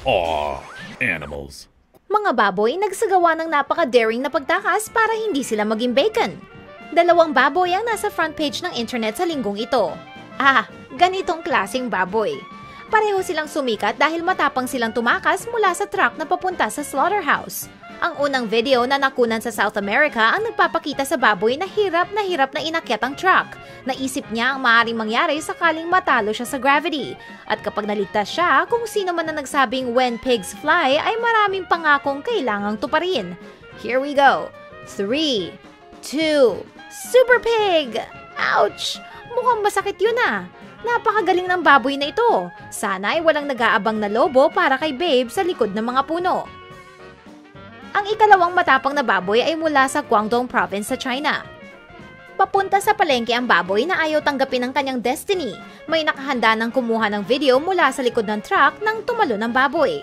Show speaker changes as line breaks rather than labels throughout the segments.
Aw, animals.
Mga baboy nagsagawa ng napaka-daring na pagtakas para hindi sila maging bacon. 2 baboy ang nasa front page ng internet sa linggong ito. Ganitong klaseng baboy. Pareho silang sumikat dahil matapang silang tumakas mula sa truck na papunta sa slaughterhouse. Ang unang video na nakunan sa South America ang nagpapakita sa baboy na hirap na inakyat ang truck. Naisip niya ang maaaring mangyari sakaling matalo siya sa gravity. At kapag naligtas siya, kung sino man na nagsabing when pigs fly ay maraming pangakong kailangang tuparin. Here we go. 3, 2, Super Pig! Ouch! Mukhang masakit yun Napakagaling ng baboy na ito. Sana ay walang nag-aabang na lobo para kay Babe sa likod ng mga puno. Ang ikalawang matapang na baboy ay mula sa Guangdong Province sa China. Papunta sa palengke ang baboy na ayaw tanggapin ang kanyang destiny. May nakahanda ng kumuha ng video mula sa likod ng truck nang tumalo ng baboy.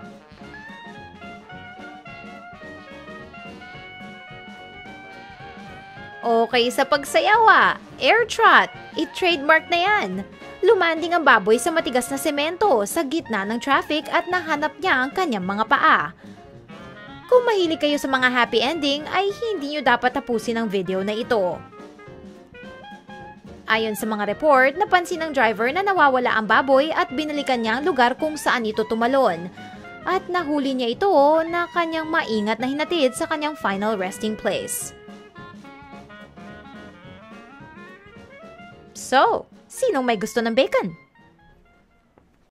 Okay sa pagsayaw Air trot! I-trademark na yan! Lumanding ang baboy sa matigas na semento sa gitna ng traffic at nahanap niya ang kanyang mga paa. Kung mahilig kayo sa mga happy ending, ay hindi nyo dapat tapusin ang video na ito. Ayon sa mga report, napansin ng driver na nawawala ang baboy at binalikan niya ang lugar kung saan ito tumalon. At nahuli niya ito na kanyang maingat na hinatid sa kanyang final resting place. So, sinong may gusto ng bacon?